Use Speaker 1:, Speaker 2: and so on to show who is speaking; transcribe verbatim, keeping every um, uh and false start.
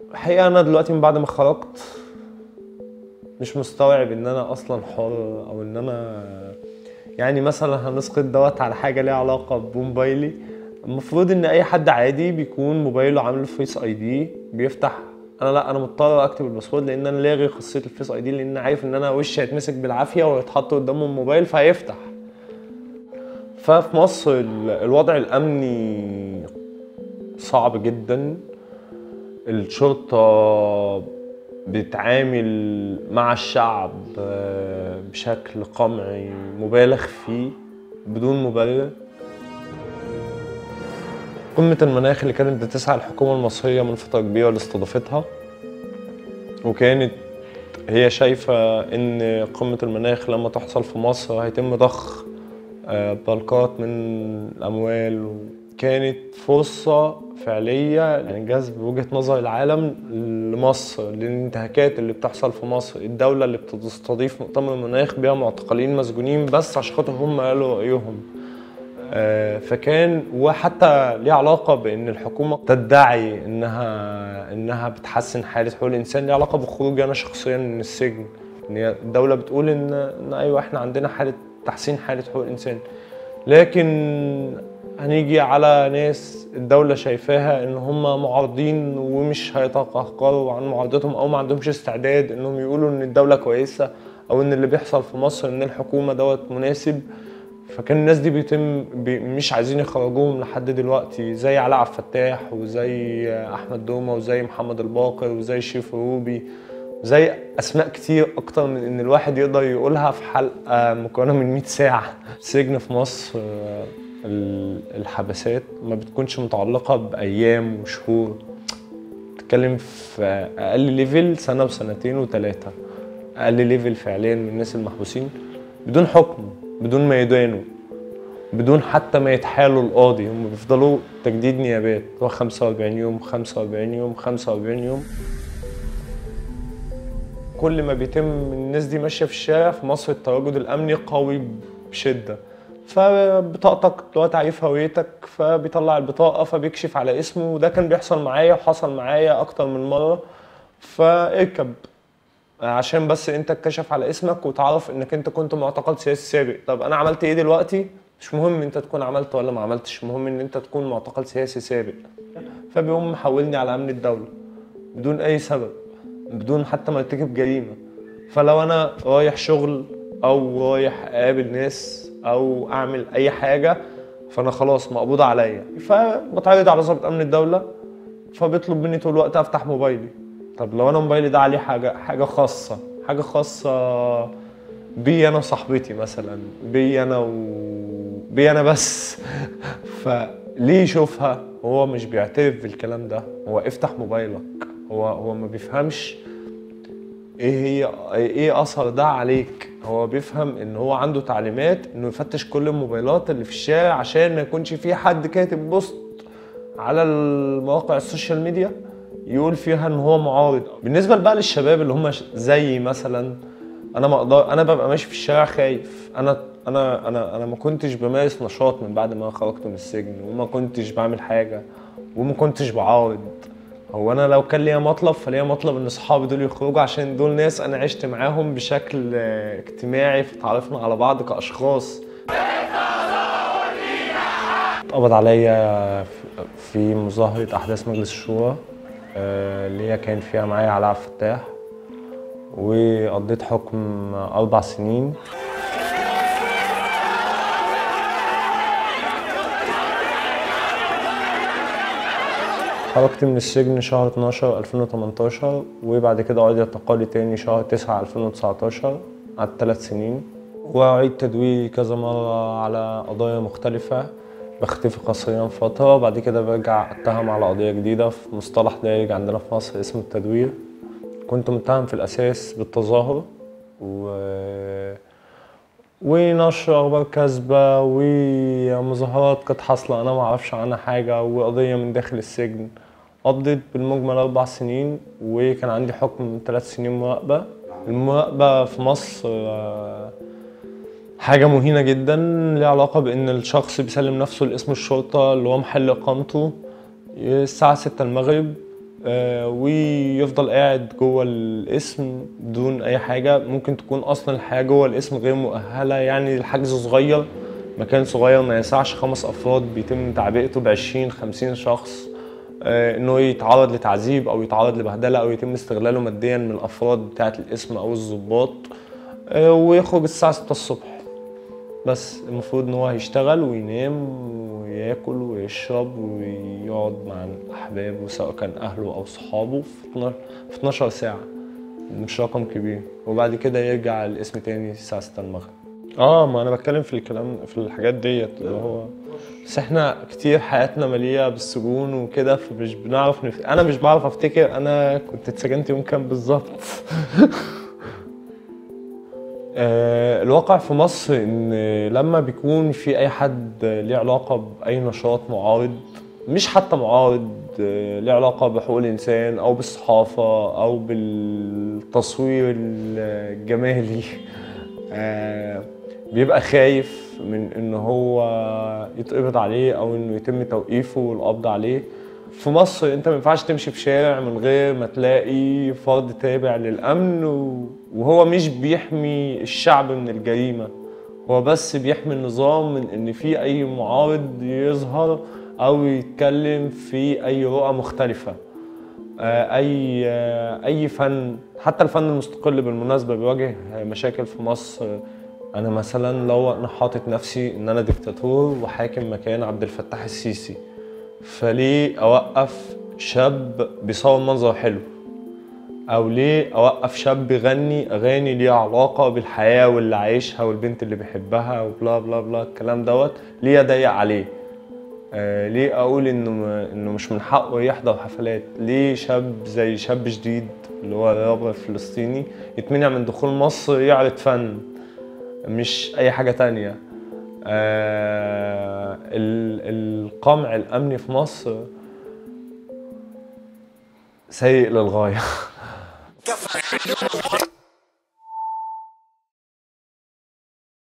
Speaker 1: الحقيقة أنا دلوقتي من بعد ما خرجت مش مستوعب إن أنا أصلا حر، أو إن أنا يعني مثلا هنسقط دوت على حاجة ليها علاقة بموبايلي. المفروض إن أي حد عادي بيكون موبايله عامل فيس أي دي بيفتح. أنا لا، أنا مضطر أكتب الباسورد لأن أنا لاغي خاصية الفيس أي دي، لأن عارف إن أنا وشي هيتمسك بالعافية ويتحط قدامه الموبايل فهيفتح. ففي مصر الوضع الأمني صعب جدا. الشرطة بتعامل مع الشعب بشكل قمعي مبالغ فيه بدون مبرر. قمة المناخ اللي كانت بتسعى الحكومة المصرية من فترة كبيرة لاستضافتها، وكانت هي شايفة إن قمة المناخ لما تحصل في مصر هيتم ضخ بلقات من الأموال، وكانت فرصة فعلية يعني جذب وجهة نظر العالم لمصر للانتهاكات اللي بتحصل في مصر. الدولة اللي بتستضيف مؤتمر المناخ بيها معتقلين مسجونين بس عشان خاطر هم قالوا رأيهم. فكان وحتى ليه علاقة بأن الحكومة تدعي إنها إنها بتحسن حالة حقوق الإنسان، ليه علاقة بخروجي أنا شخصيا من السجن. إن الدولة بتقول إن إن أيوه إحنا عندنا حالة تحسين حالة حقوق الإنسان، لكن هنيجي على ناس الدولة شايفاها إن هم معارضين ومش هيتقهقروا عن معارضتهم، أو ما عندهمش استعداد إنهم يقولوا إن الدولة كويسة أو إن اللي بيحصل في مصر إن الحكومة دوت مناسب. فكان الناس دي بيتم بي مش عايزين يخرجوهم لحد دلوقتي، زي علاء عبد الفتاح وزي أحمد دومة وزي محمد الباقر وزي شريف روبي، زي أسماء كتير أكتر من إن الواحد يقدر يقولها في حلقة مكونة من مئة ساعة. السجن في مصر الحبسات ما بتكونش متعلقة بأيام وشهور، بتتكلم في أقل ليفل سنة وسنتين وثلاثة، أقل ليفل فعليا من الناس المحبوسين بدون حكم، بدون ما يدانوا، بدون حتى ما يتحالوا القاضي. هم بيفضلوا تجديد نيابات، هو خمسة وأربعين يوم خمسة وأربعين يوم خمسة وأربعين يوم. كل ما بيتم الناس دي ماشيه في الشارع في مصر التواجد الامني قوي بشده. فبطاقتك اللي هو تعريف هويتك، فبيطلع البطاقه فبيكشف على اسمه، وده كان بيحصل معايا وحصل معايا اكتر من مره. فاركب عشان بس انت اتكشف على اسمك وتعرف انك انت كنت معتقل سياسي سابق. طب انا عملت ايه دلوقتي؟ مش مهم انت تكون عملت ولا ما عملتش، المهم ان انت تكون معتقل سياسي سابق. فبيقوم محولني على امن الدوله بدون اي سبب، بدون حتى ما ارتكب جريمه. فلو انا رايح شغل او رايح اقابل ناس او اعمل اي حاجه فانا خلاص مقبوض عليا. فبتعرض على ضابط امن الدوله فبيطلب مني طول الوقت افتح موبايلي. طب لو انا موبايلي ده عليه حاجه حاجه خاصه حاجه خاصه بي انا وصاحبتي مثلا، بي انا وبي انا بس فليه يشوفها؟ هو مش بيعترف بالكلام ده. هو افتح موبايلك، هو هو ما بيفهمش ايه هي ايه اثر ده عليك. هو بيفهم ان هو عنده تعليمات انه يفتش كل الموبايلات اللي في الشارع عشان ما يكونش في حد كاتب بوست على المواقع السوشيال ميديا يقول فيها ان هو معارض. بالنسبه بقى للشباب اللي هم زي مثلا انا ما اقدر، انا ببقى ماشي في الشارع خايف. انا انا انا انا ما كنتش بمارس نشاط من بعد ما خرجت من السجن، وما كنتش بعمل حاجه، وما كنتش بعارض. هو انا لو كان ليا مطلب فليا مطلب ان اصحابي دول يخرجوا، عشان دول ناس انا عشت معاهم بشكل اجتماعي فتعرفنا على بعض كاشخاص. اتقبض عليا في مظاهره احداث مجلس الشورى اللي هي كان فيها معايا علاء عبد الفتاح، وقضيت حكم اربع سنين. خرجت من السجن شهر اتناشر ألفين وتمنتاشر، وبعد كده أعيد اعتقالي تاني شهر تسعة ألفين وتسعتاشر قعدت ثلاث سنين، وأعيد تدويري كذا مرة على قضايا مختلفة. بختفي قصريا فترة وبعد كده برجع أتهم على قضية جديدة في مصطلح دارج عندنا في مصر اسمه التدوير. كنت متهم في الأساس بالتظاهر و... ونشر أخبار كاذبة ومظاهرات كانت حاصلة أنا معرفش عنها حاجة، وقضية من داخل السجن. قضيت بالمجمل أربع سنين، وكان عندي حكم من ثلاث سنين مراقبة. المراقبة في مصر حاجة مهينة جدا، ليها علاقة بأن الشخص بيسلم نفسه لاسم الشرطة اللي هو محل إقامته الساعة ستة المغرب، آه ويفضل قاعد جوه القسم بدون اي حاجه. ممكن تكون اصلا الحياه جوه القسم غير مؤهله، يعني الحجز صغير، مكان صغير ما يسعش خمس افراد، بيتم تعبئته بعشرين خمسين شخص. آه انه يتعرض لتعذيب او يتعرض لبهدله او يتم استغلاله ماديا من الافراد بتاعه القسم او الضباط. آه ويخرج الساعه ستة الصبح. بس المفروض ان هو هيشتغل وينام وياكل ويشرب ويقعد مع الاحباب سواء كان اهله او صحابه في اتناشر ساعه، مش رقم كبير. وبعد كده يرجع القسم تاني الساعه ستة المغرب. اه ما انا بتكلم في الكلام في الحاجات ديت اللي هو، بس احنا كتير حياتنا مليئه بالسجون وكده، فمش بنعرف نف... انا مش بعرف افتكر انا كنت اتسجنت يوم كام بالظبط. آه، الواقع في مصر ان لما بيكون في اي حد ليه علاقه باي نشاط معارض، مش حتى معارض، آه، ليه علاقه بحقوق الانسان او بالصحافه او بالتصوير الجمالي، آه، بيبقى خايف من ان هو يتقبض عليه او انه يتم توقيفه والقبض عليه. في مصر انت ما ينفعش تمشي في شارع من غير ما تلاقي فرد تابع للامن، وهو مش بيحمي الشعب من الجريمه، هو بس بيحمي النظام من ان في اي معارض يظهر او يتكلم في اي رؤى مختلفه. اي اي فن، حتى الفن المستقل بالمناسبه بيواجه مشاكل في مصر. انا مثلا لو انا حاطط نفسي ان انا ديكتاتور وحاكم مكان عبد الفتاح السيسي، فليه اوقف شاب بيصور منظر حلو؟ او ليه اوقف شاب بيغني اغاني ليها علاقه بالحياه واللي عايشها والبنت اللي بيحبها وبلا بلا بلا الكلام دوت؟ ليه اضيق عليه؟ آه ليه اقول انه انه مش من حقه يحضر حفلات؟ ليه شاب زي شاب جديد اللي هو الرابر الفلسطيني يتمنع من دخول مصر يعرض فن مش اي حاجه تانية؟ آه القمع الامني في مصر سيء للغايه.